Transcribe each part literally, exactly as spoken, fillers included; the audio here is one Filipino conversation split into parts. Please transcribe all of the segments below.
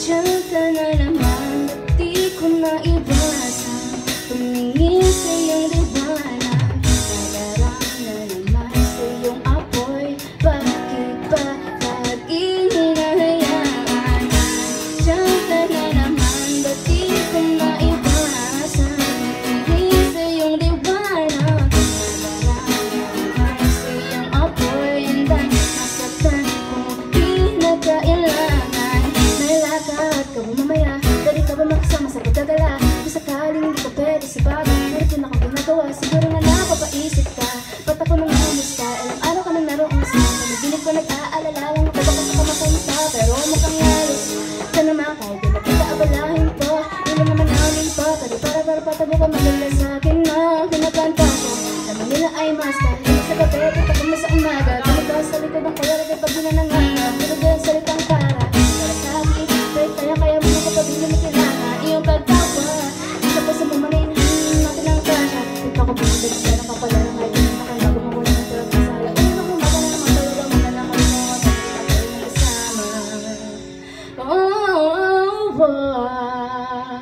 Diyan ka na naman, ba't di ko maiwasan tumingin sa iyong liwanag. Nalarang na naman sa iyong apoy, bakit ba laging hinahayaan? Diyan ka na naman, ba't di ko maiwasan tumingin sa iyong liwanag. Nalarang na naman sa iyong apoy, hanggang nasaktan kung pinagkailangan. Nalakad ka ba mamaya? Dali ka ba makasama sa pagkagala? Kung sakaling hindi ka pwede sa bagay, meron din ako ginagawa. Siguro nga napapaisip ka, ba't ako nang namusta? Ilang araw ka nang naroong sa panaginip ko, nag-aalala lang ako baka sa kamakamta. Pero mukhang halos ka naman kahit di magkakaabalahin pa. Ilan naman namin pa, pero para para patago ka maganda sa akin na kinakanta ko. Naman nila ay master, hindi sa gabi, kita ko mo sa umaga. Kami ka sa likod ng kaya, rin pag binananganga. Pero din ang salitang para kaya kaya mo kapag hindi mo kailangan iyong pagtawa. Isa pa sa mamanayin natin ang kasya. Ito ko pinagdag sa ng kapala ng kahit hindi nakalago mo wala ng tulad ng sala. Ano na kung baka na naman talaga mo na lang kami mo at hindi na tayo nasama. Oh, oh, oh.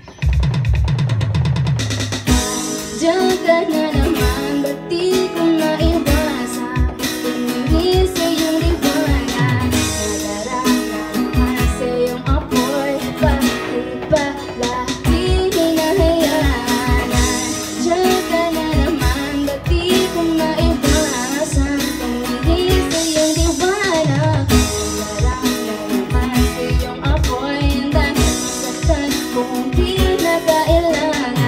Diyan ka na naman, ba't di ko maiwasan tumingin sa iyong liwanag. Nalarang na naman sa iyong apoy, bakit ba laging hinahayaan? Diyan ka na naman, ba't di ko maiwasan tumingin sa iyong liwanag. Nalarang na naman sa iyong apoy, hanggang nasaktan kung pinagkailangan.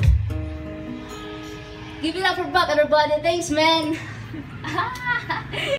Give it up for Buck, everybody. Thanks, man.